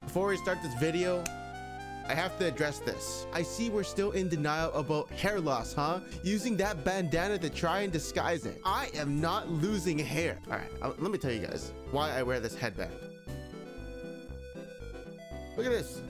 Before we start this video, I have to address this. I see we're still in denial about hair loss, huh? Using that bandana to try and disguise it. I am not losing hair. All right, let me tell you guys why I wear this headband. Look at this.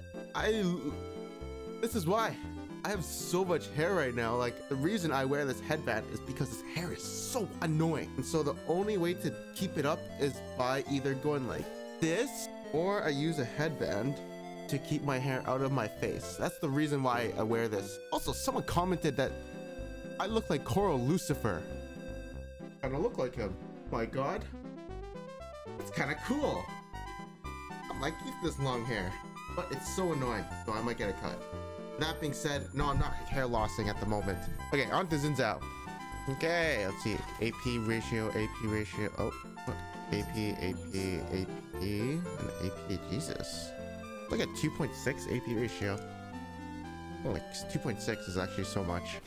This is why. I have so much hair right now. Like, the reason I wear this headband is because this hair is so annoying. And so the only way to keep it up is by either going like this, or I use a headband to keep my hair out of my face. That's the reason why I wear this. Also, someone commented that I look like Coral Lucifer. I don't look like him. My God. It's kind of cool. I might keep this long hair, but it's so annoying, so I might get a cut. That being said, no, I'm not hair lossing at the moment. Okay, on to XIN ZHAO. Okay, let's see. AP ratio, oh, AP, and AP, Jesus. Look at 2.6 AP ratio. Oh, like 2.6 is actually so much.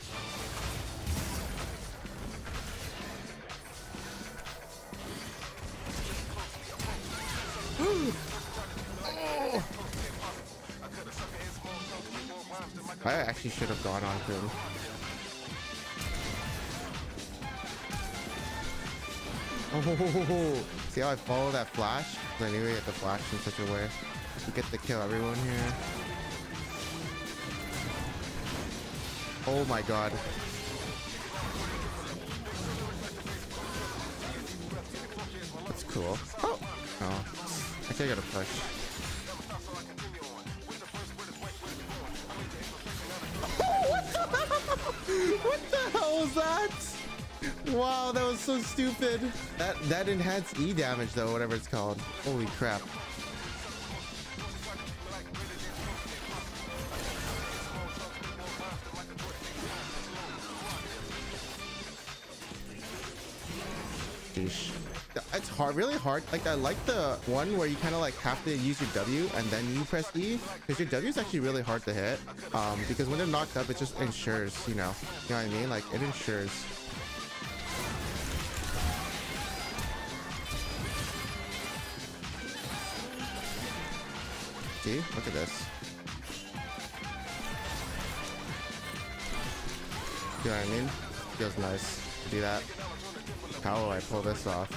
I actually should have gone on to him. Oh, see how I follow that flash? I knew we get the flash in such a way to get to kill everyone here. Oh my God. That's cool. Oh, I think I gotta push. What the hell was that? Wow, that was so stupid. That enhanced E damage though, whatever it's called. Holy crap. Sheesh. It's hard, really hard. Like, I like the one where you kind of like have to use your W and then you press E, because your W is actually really hard to hit. Because when they're knocked up, it just ensures, you know what I mean? Like, it ensures. See, look at this. You know what I mean? Feels nice to do that. How will I pull this off?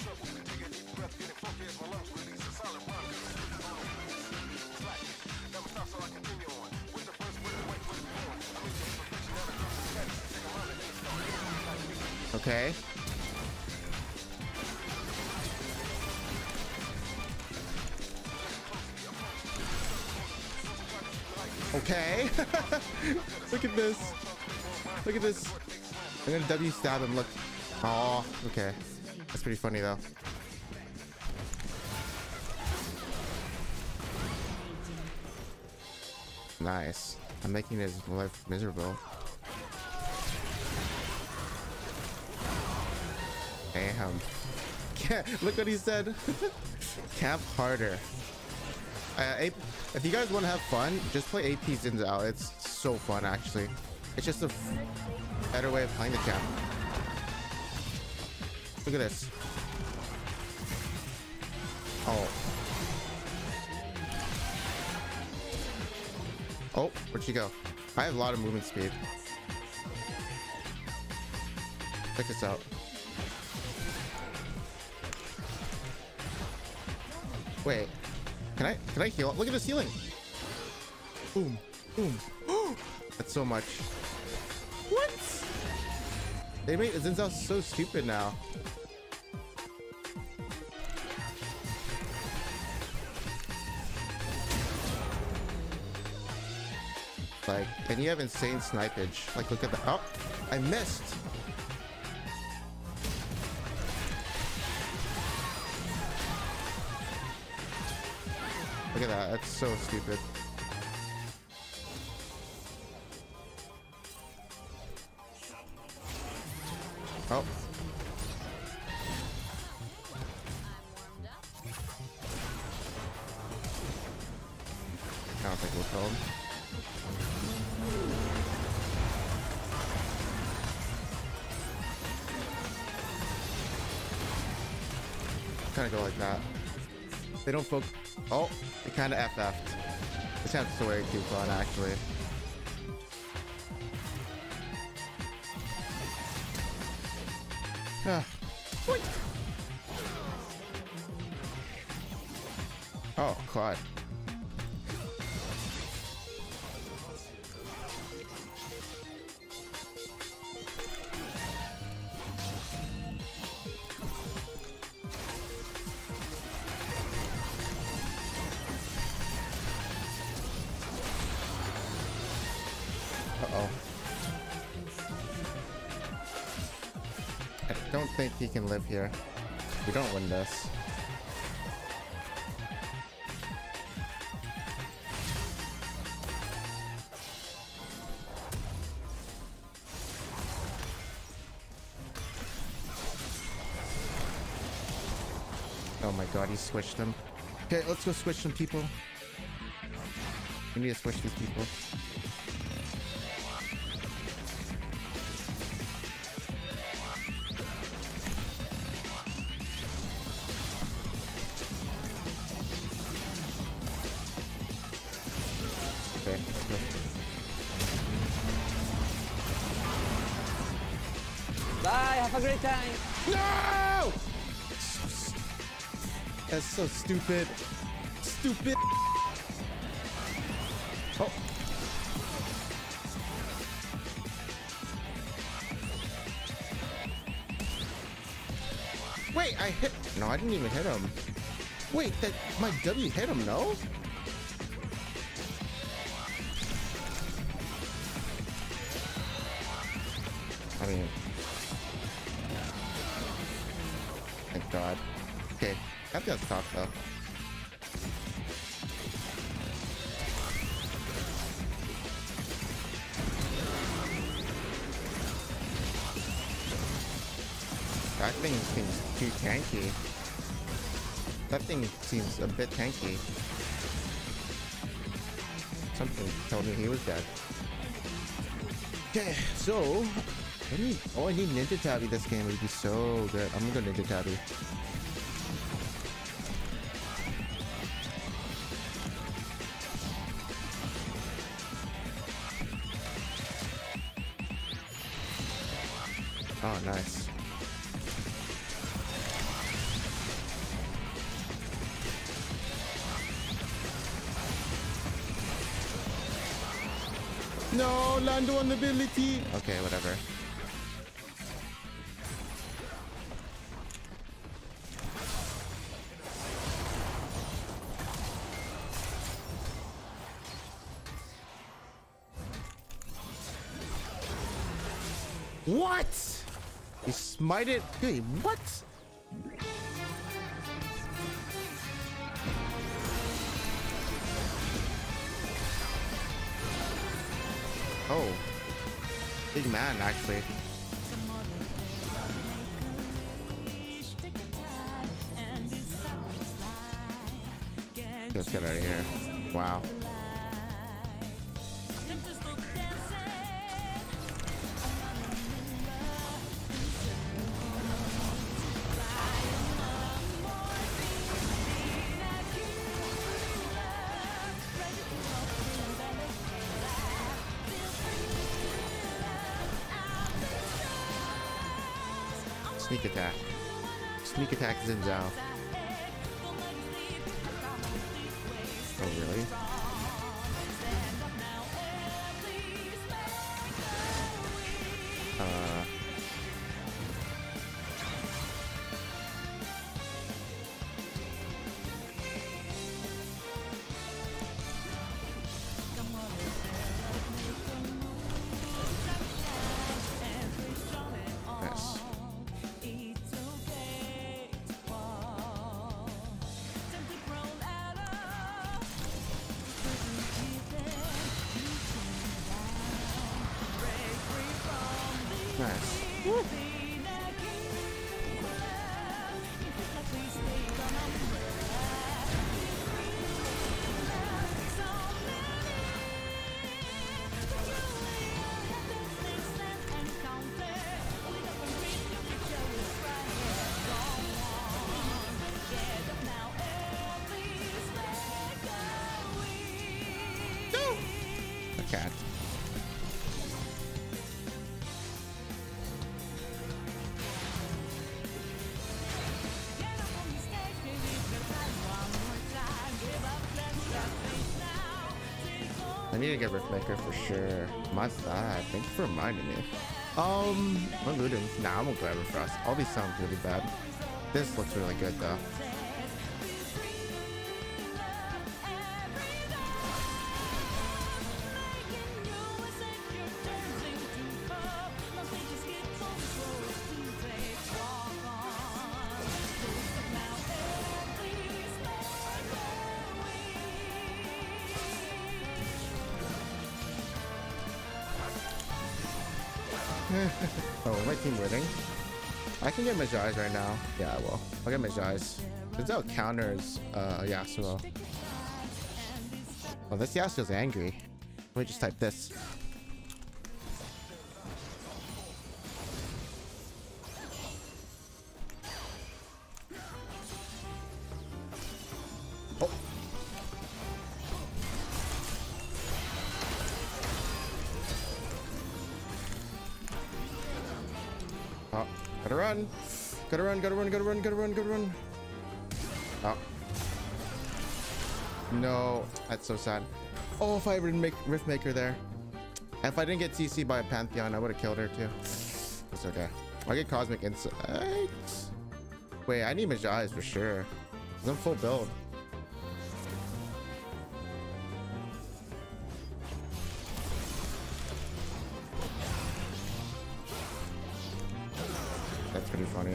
Okay. Okay. Look at this. Look at this. I'm gonna W stab him. Look. Oh, okay. That's pretty funny though. Nice. I'm making his life miserable. Damn. Look what he said. Camp harder. If you guys want to have fun, just play AP XIN ZHAO. It's so fun, actually. It's just a better way of playing the camp. Look at this. Oh. Oh, where'd she go? I have a lot of movement speed. Check this out. Wait. Can I heal? Look at this healing. Boom. Boom. That's so much. What? They made XIN ZHAO so stupid now. Like, and you have insane snipage. Like, look at that. Oh, I missed. Look at that. That's so stupid. Oh. I don't think we'll kill him. Kind of go like that. They don't focus. Oh, it kind of FF'd. This sounds so way too fun, actually. Oh, God. Uh-oh. I don't think he can live here. We don't win this. Oh my god, he switched them. Okay, let's go switch some people. We need to switch these people. Okay, let's go. Bye, have a great time. No! That's so stupid. Stupid. Oh. Wait, I hit. No, I didn't even hit him. Wait, that my W hit him, no? I mean, thank God. Okay, I've got to talk though. That thing seems too tanky. That thing seems a bit tanky. Something told me he was dead. Okay, so I need Ninja Tabby this game. It would be so good. I'm gonna go Ninja Tabby. Oh, nice. No, Lando on the ability. Okay, whatever. What? He smited. Hey, what? Oh, big man, actually. Let's get out of here. Wow. Sneak attack. Sneak attack XIN ZHAO. Oh, really? Nice. Woo. can't. I need to get Riftmaker for sure. My bad. Thank you for reminding me. I'm looting. Nah, I'm gonna grab it first. All these sound really bad. This looks really good though. Oh, my team winning? I can get Majai's right now. Yeah, I will. I'll get Majai's. XIN ZHAO counters Yasuo. Oh, this Yasuo's angry. Let me just type this. Oh. Oh, gotta run. Gotta run, gotta run, gotta run, gotta run, gotta run. Oh. No, that's so sad. Oh, if I didn't make Riftmaker there. If I didn't get CC by a Pantheon, I would have killed her too. It's okay. I'll get Cosmic Insight. Wait, I need Majai's for sure. I'm full build. That's pretty funny.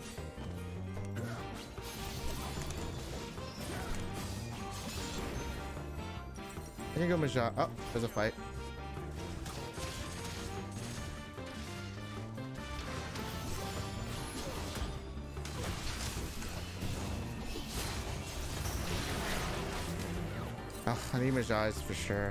I can go Majai. Oh, there's a fight. Oh, I need Majai's for sure.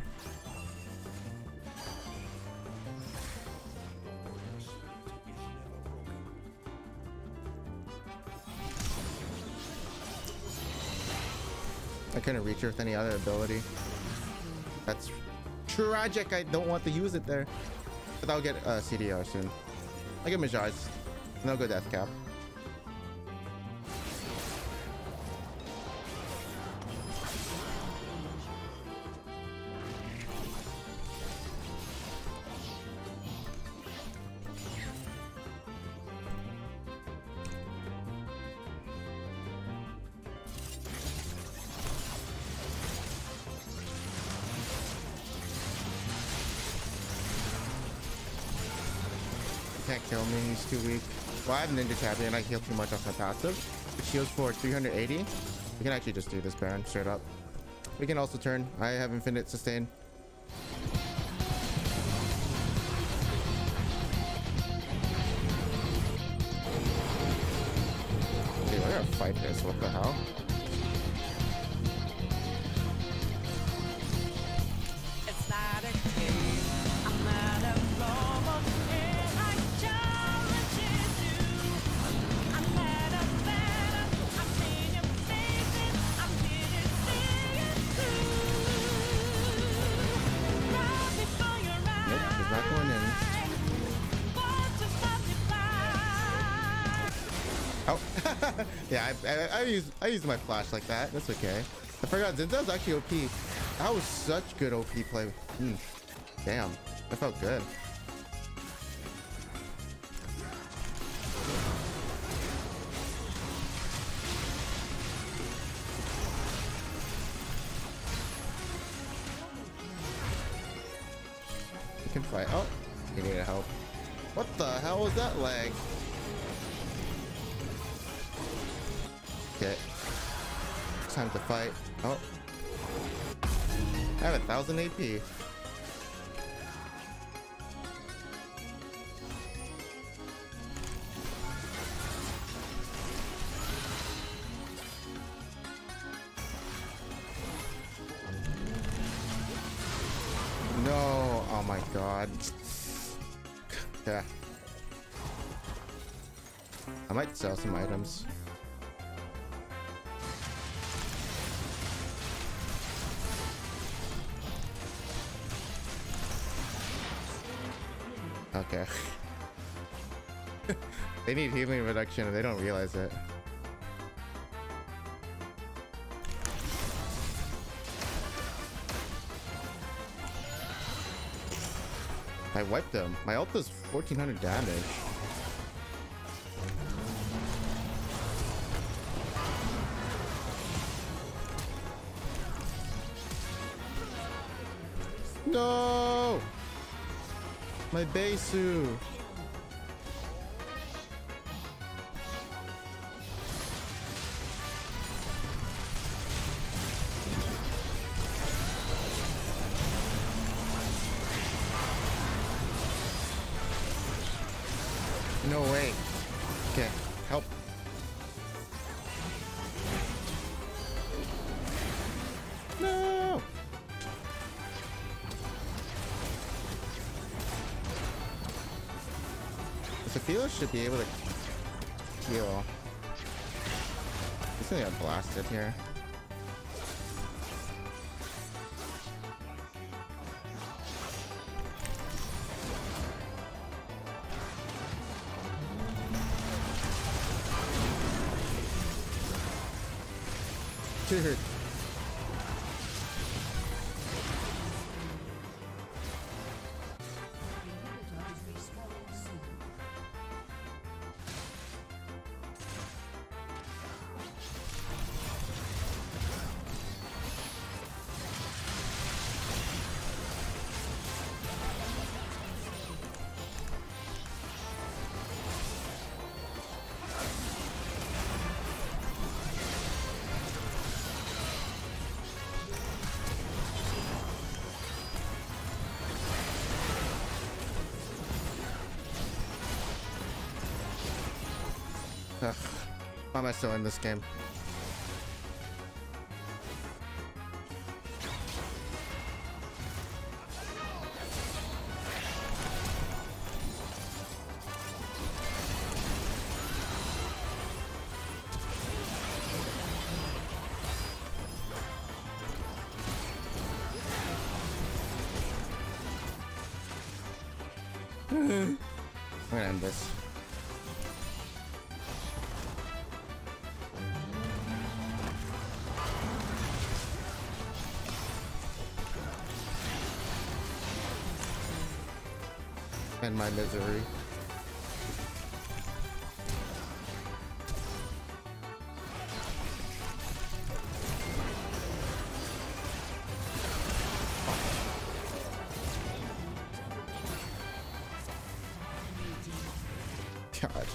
I couldn't reach her with any other ability. That's tragic. I don't want to use it there. But I'll get CDR soon. I get Majai's. No good death cap. Can't kill me, he's too weak. Well, I have Ninja Champion and I heal too much off my passive. Which heals for 380. We can actually just do this Baron straight up. We can also turn. I have infinite sustain. Okay, we're gonna fight this. What the hell? Oh, yeah, I used my flash like that. That's okay. I forgot XIN ZHAO's actually OP. That was such good OP play. Damn, that felt good. You can fight. Oh, you need help. What the hell was that lag? Okay, time to fight. Oh, I have 1,000 AP. No, oh my god. Yeah, I might sell some items. Okay. They need healing reduction and they don't realize it. I wiped them. My ult does 1400 damage. No! My Besu! No way. Okay, help. No! Sophia should be able to heal. He's gonna get blasted here. Dude. Why am I still in this game? I'm gonna end this. And my misery. God.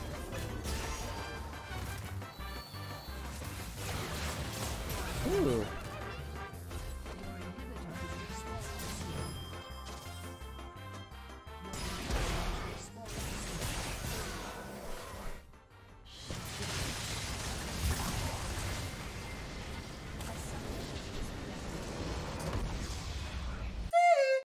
Ooh.